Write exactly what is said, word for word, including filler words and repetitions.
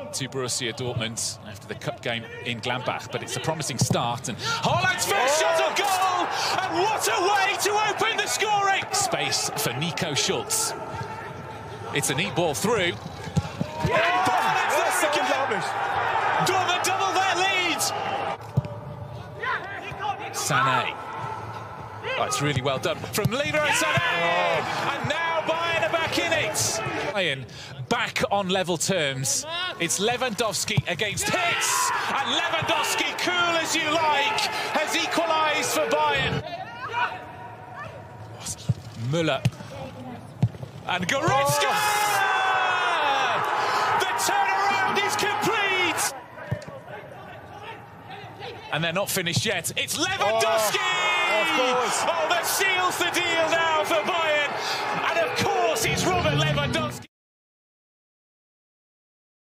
to Borussia Dortmund after the cup game in Gladbach, but it's a promising start, and Haaland's first shot on goal, and what a way to open the scoring! Space for Nico Schulz. It's a neat ball through. Yeah, oh, there again. Dortmund double their lead. Sané. Oh, it's really well done from Leroy Sané, oh. And now Bayern are back in it. Bayern back on level terms. It's Lewandowski against Hitz, and Lewandowski, cool as you like, has equalised for Bayern. Müller and Goretzka. Oh. The turnaround is complete, and they're not finished yet. It's Lewandowski. Oh, of course. Oh, that seals the deal now for Bayern, and of course it's Robert Lewandowski.